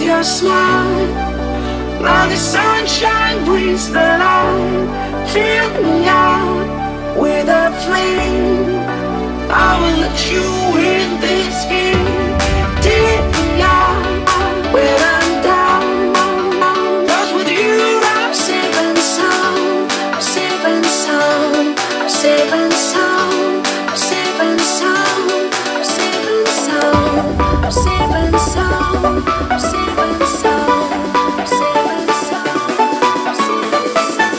your smile, like the sunshine brings the light. Fill me out with a flame. I will let you in this game. Take me out when I'm down. 'Cause with you I'm safe and sound. I'm safe and sound. I'm safe and sound. I'm safe and sound. I'm safe and sound. I'm safe and sound. I'm safe and sound. I'm safe and sound. I'm safe and sound.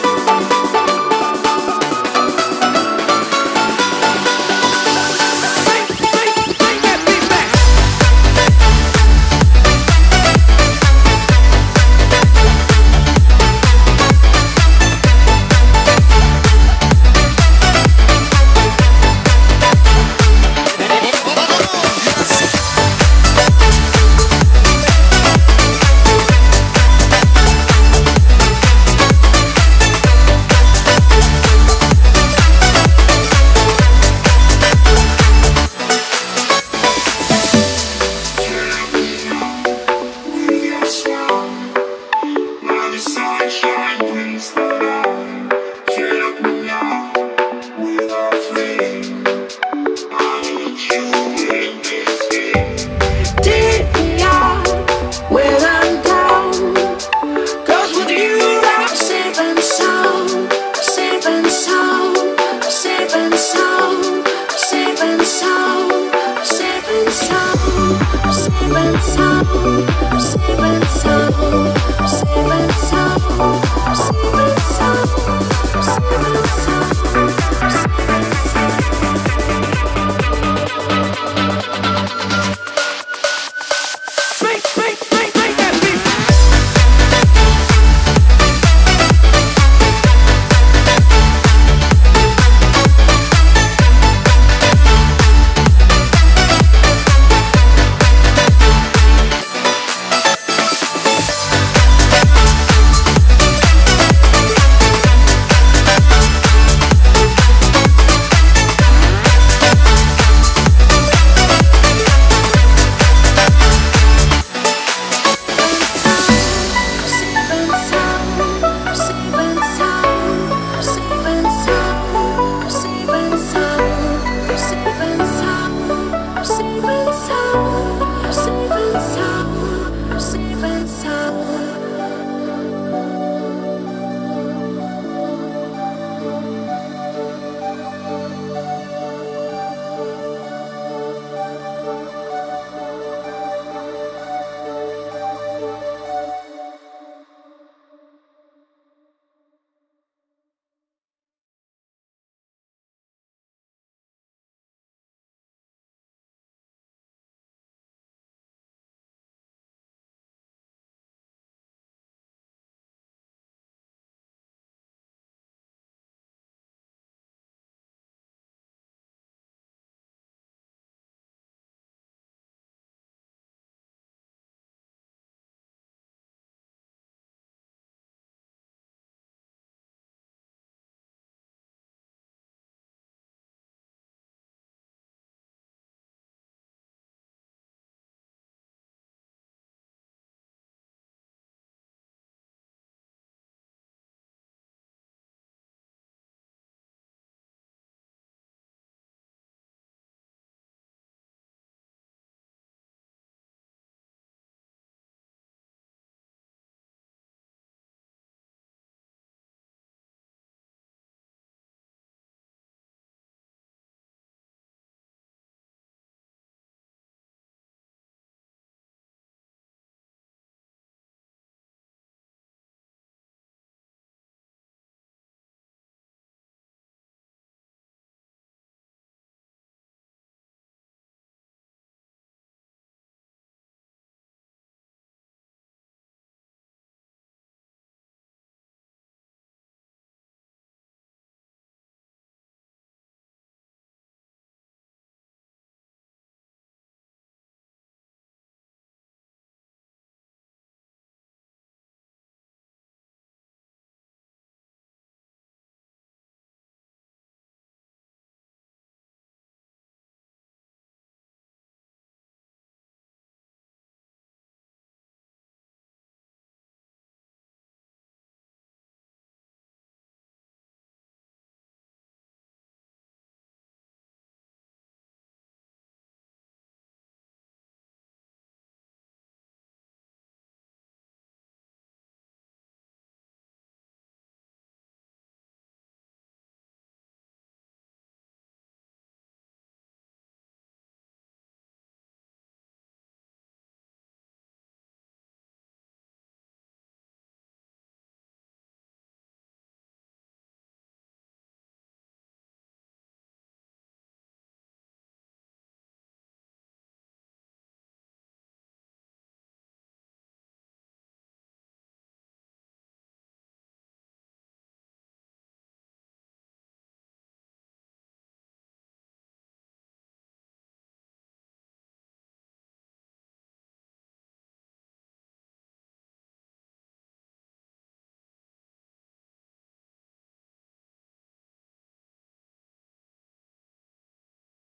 I'm